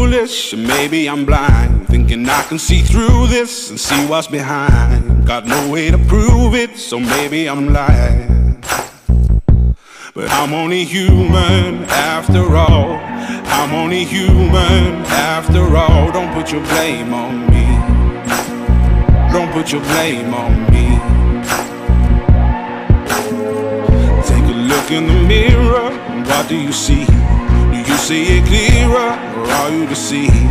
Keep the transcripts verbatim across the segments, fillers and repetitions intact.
foolish, and maybe I'm blind, thinking I can see through this and see what's behind. Got no way to prove it, so maybe I'm lying. But I'm only human after all. I'm only human after all. Don't put your blame on me. Don't put your blame on me. Take a look in the mirror, what do you see? Do you see it clearer, or are you deceived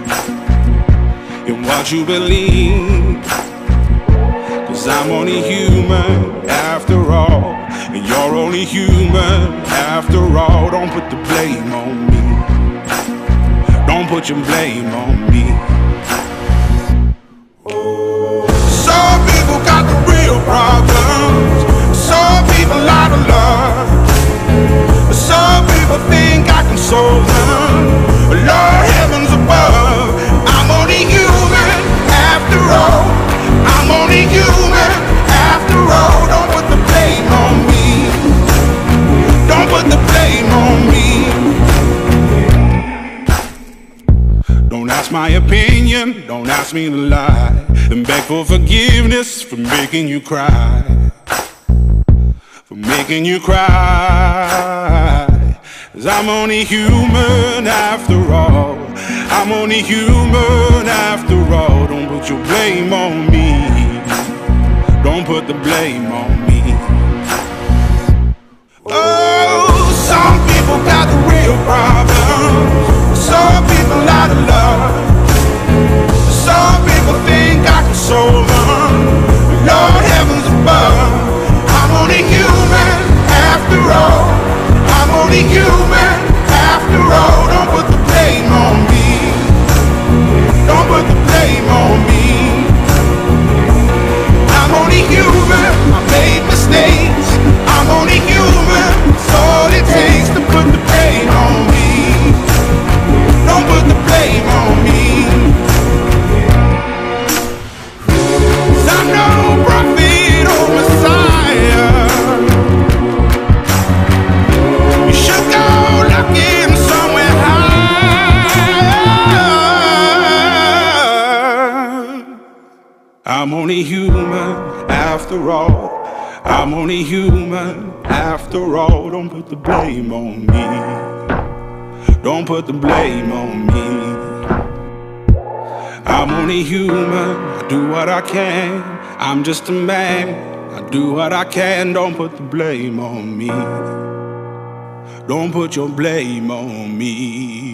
in what you believe? Cause I'm only human after all, and you're only human after all. Don't put the blame on me. Don't put your blame on me. Some people got the real problems. Some people out of love. Some people think I can solve them. Lord heavens above, I'm only human after all. I'm only human after all. Don't put the blame on me. Don't put the blame on me. Don't ask my opinion, don't ask me to lie, and beg for forgiveness for making you cry. For making you cry. Cause I'm only human after all. I'm only human after all. Don't put your blame on me. Don't put the blame on me. Oh, some people got the real problems. Some people out of love. Some people think I can solve them. Lord heavens above, I'm only human after all. I'm only human after all. Don't put the blame on me. Don't put the blame on me. I'm only human, I made mistakes. I'm only human, it's all it takes to put the blame on me. Don't put the blame on me. Cause I'm no prophet or Messiah. You should go looking somewhere high. I'm only human after all. I'm only human after all. Don't put the blame on me. Don't put the blame on me. I'm only human, I do what I can. I'm just a man, I do what I can. Don't put the blame on me. Don't put your blame on me.